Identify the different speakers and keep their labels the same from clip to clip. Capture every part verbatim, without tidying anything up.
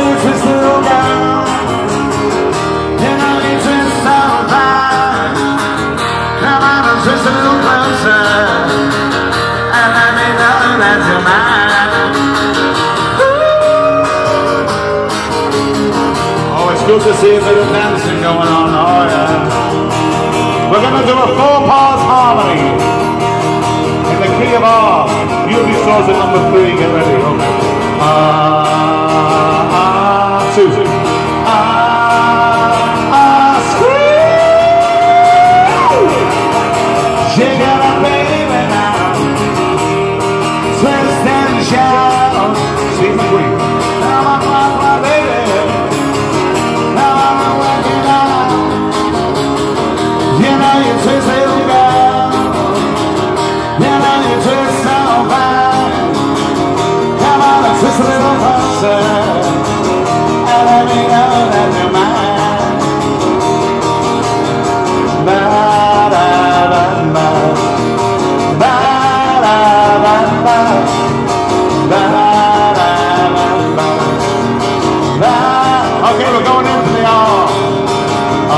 Speaker 1: you twist it all down. You know you twist so fine. Come on and twist a little closer, and let me know that you're mine. Oh, it's good to see a bit of dancing going on. Oh yeah. We're going to do a four-part harmony in the key of R. Usually starts at number three. Get ready. Okay. Ah, ah, two. Ah, ah, scream. Shake it up, baby, now. Twist and shout. Steve McQueen. Come on, come on, baby. Come on, work it out. You know you twist it down. You know you twist so fine. Come on and twist a little closer, and let me know that you're mine. Ba da ba ba, ba da ba ba, ba da ba ba, ba. Okay, we're going into the R. Ah.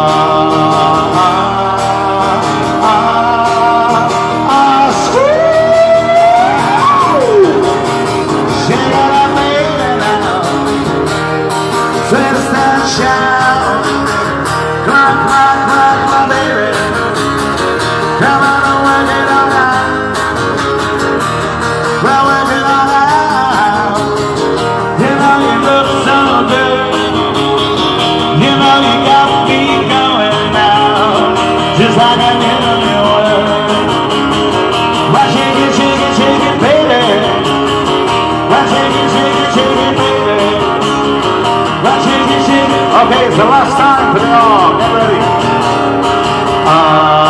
Speaker 1: Twist and shout. Come on, come on, come on, come on, baby. Come on and work it all out. Well, work it all out. You know you look so good. You know you got me going now, just like I did on your word. Why shake it, shake it, shake it, baby? Why shake it, shake it, shake it, baby? Why shake it, shake it? Okay, it's the last time for the arm. Get ready. Uh,